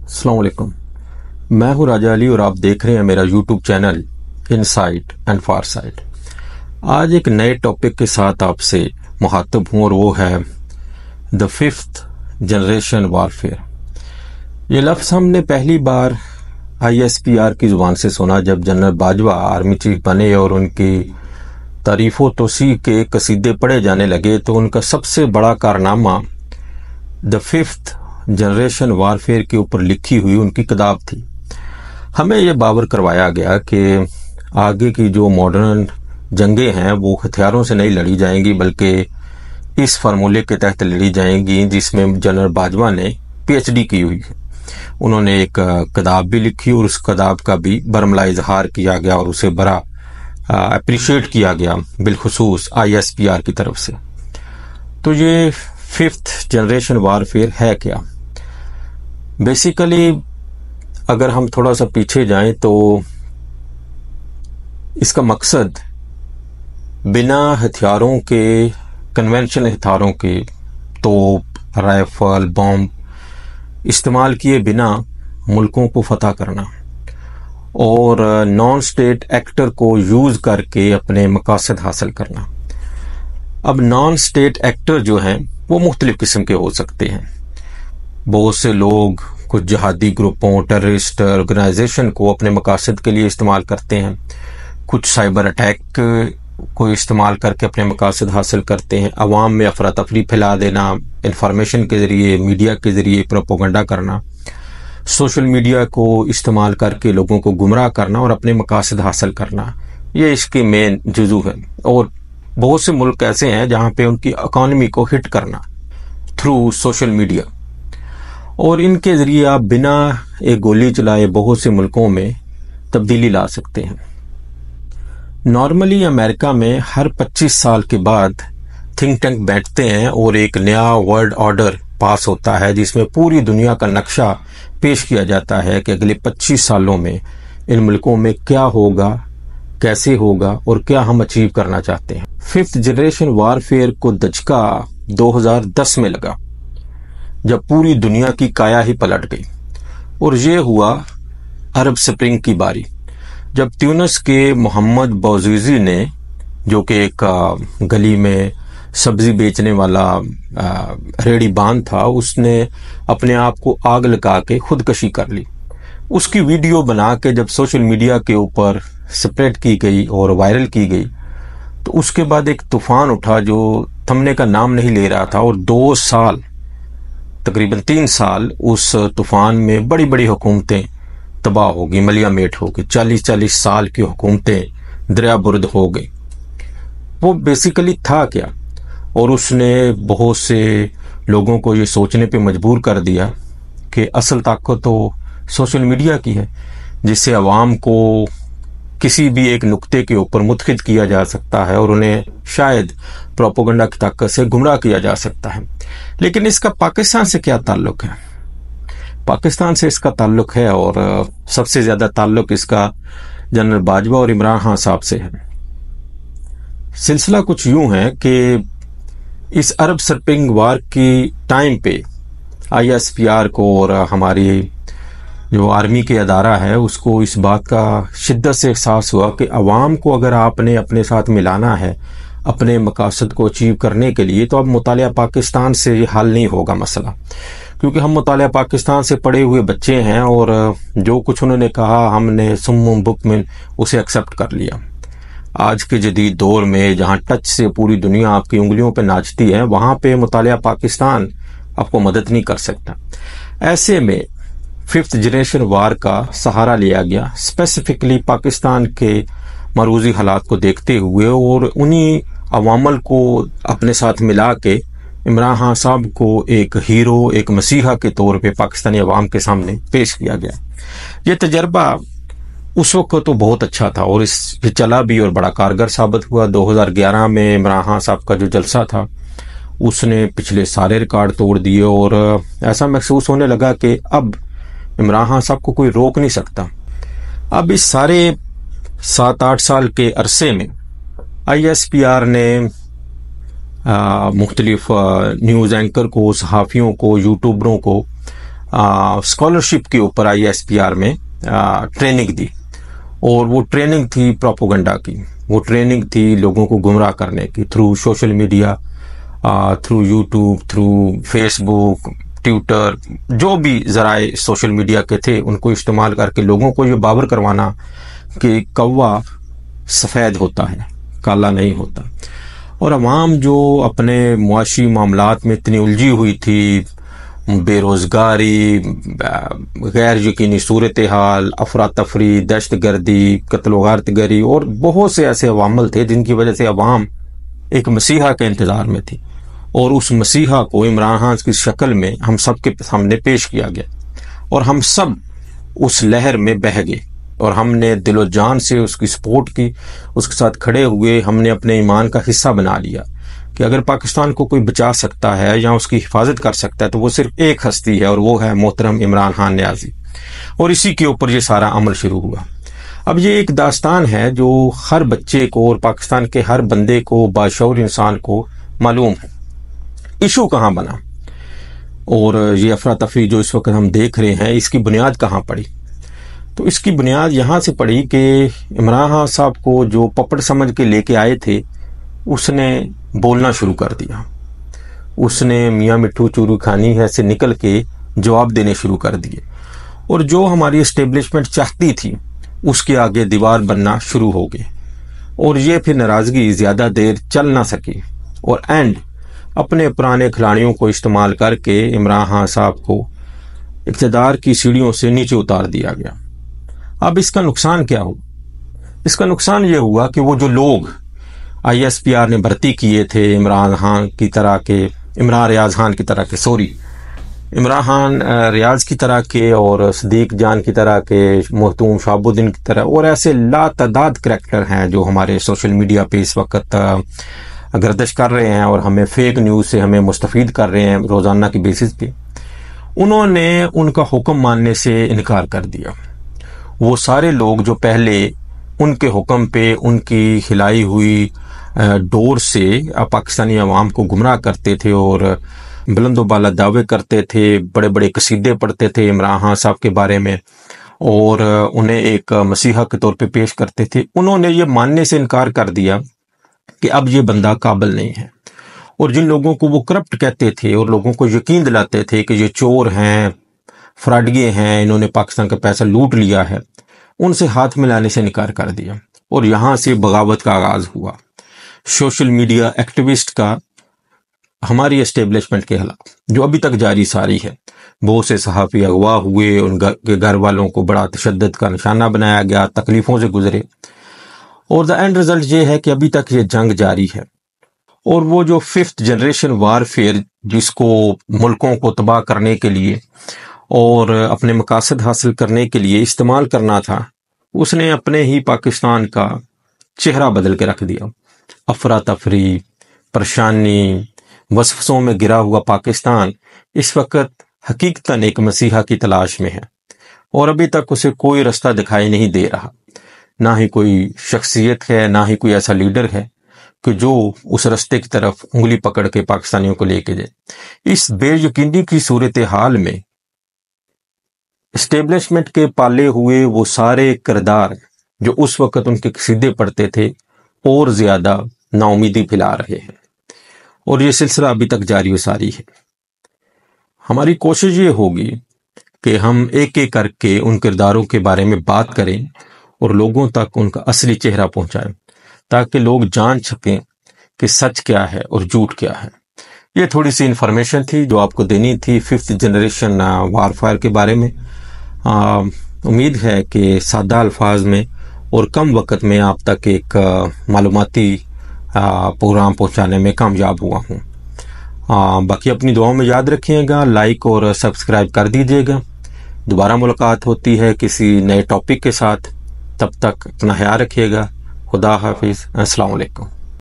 अस्सलाम वालेकुम। मैं हूं राजा अली और आप देख रहे हैं मेरा YouTube channel insight and foresight. आज एक नए टॉपिक के साथ आपसे मुखातब हूं और वो है द फिफ्थ जनरेशन वारफेयर। ये लफ्ज़ हमने पहली बार ISPR की ज़ुबान से सुना जब जनरल बाजवा आर्मी चीफ बने और उनकी तारीफ़ व तौसीह के कसीदे पढ़े जाने लगे तो उनका सबसे बड़ा कारनामा द फिफ्थ जनरेशन वारफेयर के ऊपर लिखी हुई उनकी किताब थी। हमें यह बावर करवाया गया कि आगे की जो मॉडर्न जंगें हैं वो हथियारों से नहीं लड़ी जाएंगी बल्कि इस फार्मूले के तहत लड़ी जाएंगी जिसमें जनरल बाजवा ने PhD की हुई है। उन्होंने एक किताब भी लिखी और उस किताब का भी बरमला इजहार किया गया और उसे बड़ा अप्रिशिएट किया गया बिलखुसूस ISPR की तरफ से। तो ये फिफ्थ जनरेशन वारफेयर है क्या? बेसिकली अगर हम थोड़ा सा पीछे जाएं तो इसका मकसद बिना हथियारों के, कन्वेंशनल हथियारों के, तोप, राइफल, बम इस्तेमाल किए बिना मुल्कों को फतह करना और नॉन स्टेट एक्टर को यूज करके अपने मकासद हासिल करना। अब नॉन स्टेट एक्टर जो हैं वो मुख्तलिफ किस्म के हो सकते हैं। बहुत से लोग कुछ जहादी ग्रुपों, टेररिस्ट ऑर्गेनाइजेशन को अपने मकासद के लिए इस्तेमाल करते हैं, कुछ साइबर अटैक को इस्तेमाल करके अपने मकासद हासिल करते हैं, अवाम में अफरा तफरी फैला देना, इंफॉर्मेशन के ज़रिए, मीडिया के ज़रिए प्रोपेगेंडा करना, सोशल मीडिया को इस्तेमाल करके लोगों को गुमराह करना और अपने मकासद हासिल करना, ये इसके मेन जुज़ू है। और बहुत से मुल्क ऐसे हैं जहाँ पे उनकी इकॉनमी को हिट करना थ्रू सोशल मीडिया, और इनके ज़रिए आप बिना एक गोली चलाए बहुत से मुल्कों में तब्दीली ला सकते हैं। नॉर्मली अमेरिका में हर 25 साल के बाद थिंक टैंक बैठते हैं और एक नया वर्ल्ड ऑर्डर पास होता है जिसमें पूरी दुनिया का नक्शा पेश किया जाता है कि अगले 25 सालों में इन मुल्कों में क्या होगा, कैसे होगा और क्या हम अचीव करना चाहते हैं। फिफ्थ जनरेशन वारफेयर को दचका 2010 में लगा जब पूरी दुनिया की काया ही पलट गई और ये हुआ अरब स्प्रिंग की बारी, जब ट्यूनिस के मोहम्मद बौजीजी ने, जो कि एक गली में सब्जी बेचने वाला रेडी बान था, उसने अपने आप को आग लगा के खुदकशी कर ली। उसकी वीडियो बना के जब सोशल मीडिया के ऊपर स्प्रेड की गई और वायरल की गई तो उसके बाद एक तूफान उठा जो थमने का नाम नहीं ले रहा था और 2 साल, तकरीबन 3 साल उस तूफान में बड़ी बड़ी हुकूमतें तबाह हो गई, मलिया मेट हो गई। 40-40 साल की हुकूमतें दरिया बुर्द हो गई। वो बेसिकली था क्या? और उसने बहुत से लोगों को ये सोचने पे मजबूर कर दिया कि असल ताकत तो सोशल मीडिया की है, जिससे अवाम को किसी भी एक नुक्ते के ऊपर मुतखिद किया जा सकता है और उन्हें शायद प्रोपेगेंडा की ताकत से गुमराह किया जा सकता है। लेकिन इसका पाकिस्तान से क्या ताल्लुक है? पाकिस्तान से इसका ताल्लुक है और सबसे ज्यादा ताल्लुक इसका जनरल बाजवा और इमरान खान साहब से है। सिलसिला कुछ यूं है कि इस अरब स्प्रिंग वार की टाइम पे ISPR को और हमारी जो आर्मी के अदारा है उसको इस बात का शिद्दत से एहसास हुआ कि अवाम को अगर आपने अपने साथ मिलाना है अपने मकासद को अचीव करने के लिए, तो अब मुतालिया पाकिस्तान से ये हल नहीं होगा मसला, क्योंकि हम मुतालिया पाकिस्तान से पढ़े हुए बच्चे हैं और जो कुछ उन्होंने कहा हमने सुम्मुम बुकमिन उसे एक्सेप्ट कर लिया। आज के जदीद दौर में जहाँ टच से पूरी दुनिया आपकी उंगलियों पर नाचती है, वहाँ पे मुतालिया पाकिस्तान आपको मदद नहीं कर सकता। ऐसे में फिफ्थ जनरेशन वार का सहारा लिया गया, स्पेसिफिकली पाकिस्तान के मरूजी हालात को देखते हुए, और उन्हीं अवामल को अपने साथ मिला के इमरान खान साहब को एक हीरो, एक मसीहा के तौर पे पाकिस्तानी अवाम के सामने पेश किया गया। ये तजर्बा उस वक्त तो बहुत अच्छा था और इस चला भी और बड़ा कारगर साबित हुआ। 2011 में इमरान खान साहब का जो जलसा था उसने पिछले सारे रिकॉर्ड तोड़ दिए और ऐसा महसूस होने लगा कि अब इमरान खान साहब को कोई रोक नहीं सकता। अब इस सारे 7-8 साल के अरसे में ISPR ने मुख्तलिफ न्यूज़ एंकर को, सहाफ़ियों को, यूट्यूबरों को اسکالرشپ کے اوپر ISPR میں ٹریننگ دی، اور وہ ٹریننگ تھی پروپیگنڈا کی، وہ ٹریننگ تھی لوگوں کو گمراہ کرنے کی through social media, through YouTube, through Facebook, Twitter, جو بھی ذرائع سوشل میڈیا کے تھے ان کو استعمال کر کے لوگوں کو یہ باور کروانا کہ کوا سفید ہوتا ہے، کالا نہیں ہوتا۔ اور عوام جو اپنے معاشی معاملات میں اتنی الجھی ہوئی تھی، بے روزگاری، غیر یقینی صورتحال، افراتفری، دہشت گردی، قتل و غارت گری اور بہت سے ایسے عوامل تھے جن کی وجہ سے عوام ایک مسیحا کے انتظار میں تھی، اور اس مسیحا کو عمران خان کی شکل میں ہم سب کے سامنے پیش کیا گیا، اور ہم سب اس لہر میں بہہ گئے، اور ہم نے دل و جان سے اس کی سپورٹ کی، اس کے ساتھ کھڑے ہوئے، ہم نے اپنے ایمان کا حصہ بنا لیا کہ اگر پاکستان کو کوئی بچا سکتا ہے یا اس کی حفاظت کر سکتا ہے تو وہ صرف ایک ہستی ہے، اور وہ ہے محترم عمران خان نیازی، اور اسی کے اوپر یہ سارا عمل شروع ہوا۔ اب یہ ایک داستان ہے جو ہر بچے کو اور پاکستان کے ہر بندے کو، باشعور انسان کو معلوم ہے ایشو کہاں بنا، اور یہ افراتفری جو اس وقت ہم دیکھ رہے ہیں اس کی بنیاد کہاں پڑی۔ تو اس کی بنیاد یہاں سے پڑی کہ عمران خان صاحب کو جو پپڑ سمجھ کے لے کے آئے تھے اس نے بولنا شروع کر دیا، اس نے میاں مٹھو چورو کھانی ہے سے نکل کے جواب دینے شروع کر دیے، اور جو ہماری اسٹیبلشمنٹ چاہتی تھی اس کے آگے دیوار بننا شروع ہو گئے، اور یہ پھر ناراضگی زیادہ دیر چل نہ سکی، اور اینڈ اپنے پرانے کھلاڑیوں کو استعمال کر کے عمران خان صاحب کو اقتدار کی سیڑھیوں سے نیچے اتار دیا گیا۔ اب اس کا نقصان کیا ہوا؟ اس کا نقصان یہ ہوا کہ وہ جو لوگ ISPR نے بھرتی کیے تھے عمران خان کی طرح کے، عمران ریاض خان کی طرح کے، عمران خان ریاض کی طرح کے، اور صدیق جان کی طرح کے، محتوم شہاب الدین کی طرح، اور ایسے لا تعداد کریکٹر ہیں جو ہمارے سوشل میڈیا پہ اس وقت گردش کر رہے ہیں اور ہمیں فیک نیوز سے ہمیں مستفید کر رہے ہیں روزانہ کی بیسس پہ۔ انہوں نے ان کا حکم ماننے سے انکار کر دیا۔ وہ سارے لوگ جو پہلے ان کے حکم پہ ان کی ہلائی ہوئی ڈور سے پاکستانی عوام کو گمراہ کرتے تھے اور بلند و بالا دعوے کرتے تھے، بڑے بڑے قصیدے پڑھتے تھے عمران خان صاحب کے بارے میں، اور انہیں ایک مسیحا کے طور پہ پیش کرتے تھے، انہوں نے یہ ماننے سے انکار کر دیا کہ اب یہ بندہ قابل نہیں ہے، اور جن لوگوں کو وہ کرپٹ کہتے تھے اور لوگوں کو یقین دلاتے تھے کہ یہ چور ہیں، فراڈیے ہیں، انہوں نے پاکستان کا پیسہ لوٹ لیا ہے، ان سے ہاتھ ملانے سے انکار کر دیا، اور یہاں سے بغاوت کا آغاز ہوا، سوشل میڈیا ایکٹیوسٹ کا ہماری اسٹیبلشمنٹ کے خلاف، جو ابھی تک جاری ساری ہے۔ بہت سے صحافی اغوا ہوئے، ان کے گھر والوں کو بڑا تشدد کا نشانہ بنایا گیا، تکلیفوں سے گزرے، اور دا اینڈ رزلٹ یہ ہے کہ ابھی تک یہ جنگ جاری ہے۔ اور وہ جو 5th جنریشن وارفیئر جس کو ملکوں کو تباہ کرنے کے لیے اور اپنے مقاصد حاصل کرنے کے لیے استعمال کرنا تھا، اس نے اپنے ہی پاکستان کا چہرہ بدل کے رکھ دیا۔ افراتفری، پریشانی، وسوسوں میں گرا ہوا پاکستان اس وقت حقیقتاً ایک مسیحا کی تلاش میں ہے، اور ابھی تک اسے کوئی رستہ دکھائی نہیں دے رہا، نہ ہی کوئی شخصیت ہے، نہ ہی کوئی ایسا لیڈر ہے کہ جو اس رستے کی طرف انگلی پکڑ کے پاکستانیوں کو لے کے جائے۔ اس بے یقینی کی صورتحال میں اسٹیبلشمنٹ کے پالے ہوئے وہ سارے کردار جو اس وقت ان کے قصیدے پڑھتے تھے اور زیادہ نا امیدی پھیلا رہے ہیں، اور یہ سلسلہ ابھی تک جاری و ساری ہے۔ ہماری کوشش یہ ہوگی کہ ہم ایک ایک کر کے ان کرداروں کے بارے میں بات کریں اور لوگوں تک ان کا اصلی چہرہ پہنچائیں، تاکہ لوگ جان سکیں کہ سچ کیا ہے اور جھوٹ کیا ہے۔ یہ تھوڑی سی انفارمیشن تھی جو آپ کو دینی تھی 5th جنریشن وارفائر کے بارے میں۔ امید ہے کہ سادہ الفاظ میں اور کم وقت میں آپ تک ایک معلوماتی پروگرام پہنچانے میں کامیاب ہوا ہوں۔ باقی اپنی دعاؤں میں یاد رکھیے گا، لائک اور سبسکرائب کر دیجیے گا۔ دوبارہ ملاقات ہوتی ہے کسی نئے ٹاپک کے ساتھ، تب تک اپنا خیال رکھیے گا۔ خدا حافظ، السلام علیکم۔